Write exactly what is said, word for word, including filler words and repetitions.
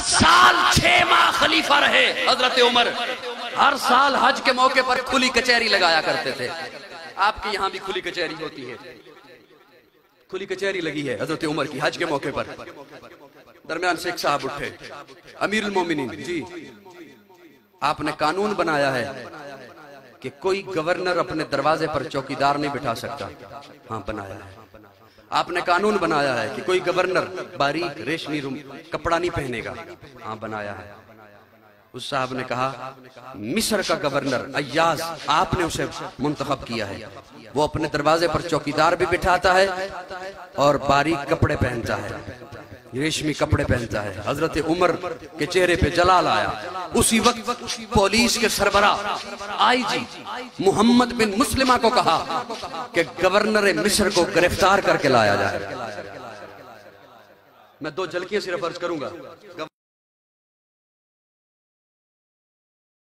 दस साल छह माह खलीफा रहे हजरत उमर। हर साल हज के मौके पर खुली कचहरी लगाया करते थे। आपके यहां भी खुली कचहरी होती है? खुली कचहरी लगी है हजरत उमर की हज के मौके पर। दरमियान से एक साहब उठे, अमीरुल मोमिनीन जी, आपने कानून बनाया है कि कोई गवर्नर अपने दरवाजे पर चौकीदार नहीं बिठा सकता। हाँ बनाया है। आपने कानून बनाया है कि कोई गवर्नर बारीक रेशमी कपड़ा नहीं पहनेगा। हाँ बनाया है। उस साहब ने कहा, मिस्र का गवर्नर अय्याज, आपने उसे मुंतखब किया है, वो अपने दरवाजे पर चौकीदार भी बिठाता है और बारीक कपड़े पहनता है, रेशमी कपड़े पहनता है। हजरत उमर के चेहरे पे जलाल आया। उसी वक्त पुलिस के सरबराह आईजी मोहम्मद बिन मुस्लिमा को कहा कि गवर्नर मिस्र को गिरफ्तार करके लाया जाए। मैं दो झलकियां सिर्फ अर्ज करूंगा।